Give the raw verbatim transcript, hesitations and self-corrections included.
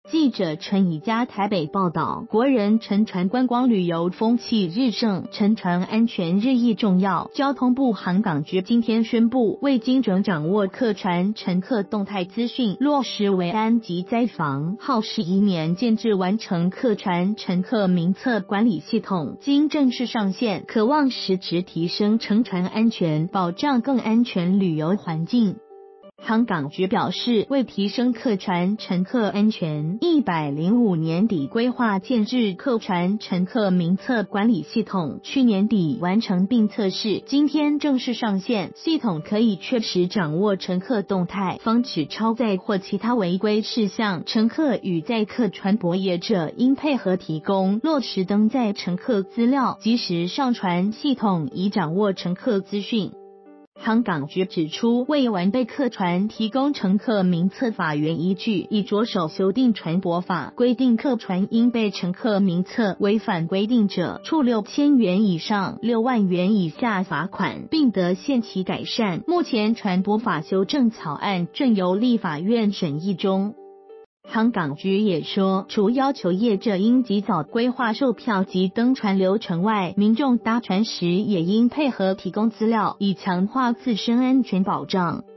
记者陈以佳台北报道，国人乘船观光旅游风气日盛，乘船安全日益重要。交通部航港局今天宣布，为精准掌握客船乘客动态资讯，落实维安及灾防，耗时一年建制完成客船乘客名册管理系统，经正式上线，可望实质提升乘船安全，保障更安全旅游环境。航港局表示，为提升客船乘客安全，一百零五年底规划建制客船乘客名册管理系统，去年底完成并测试，今天正式上线。系统可以确实掌握乘客动态，防止超载或其他违规事项。乘客与载客船舶业者应配合提供落实登载乘客资料，及时上传系统，以掌握乘客资讯。航港局指出，为完备客船提供乘客名册法源依据，已着手修订船舶法，规定客船应备乘客名册，违反规定者，处六千元以上六万元以下罚款，并得限期改善。目前船舶法修正草案正由立法院审议中。航港局也说，除要求业者应及早规划售票及登船流程外，民众搭船时也应配合提供资料，以强化自身安全保障。